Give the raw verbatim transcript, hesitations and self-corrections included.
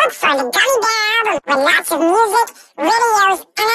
look for the Gummy album with lots of music, videos,